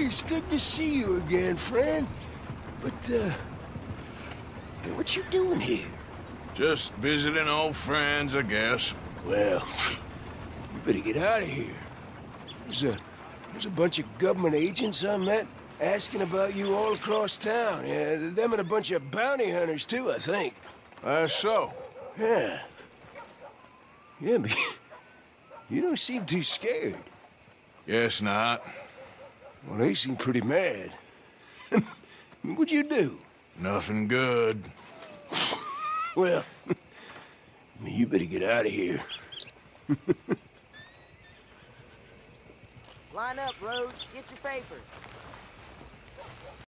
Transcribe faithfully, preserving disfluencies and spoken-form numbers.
it's good to see you again, friend. But, uh... what you doing here? Just visiting old friends, I guess. Well, you better get out of here. There's a... there's a bunch of government agents I met asking about you all across town. Yeah, them and a bunch of bounty hunters, too, I think. That's so. Yeah. Yeah, but you don't seem too scared. Guess not. Well, they seem pretty mad. What'd you do? Nothing good. Well, you better get out of here. Line up, Rhodes. Get your papers.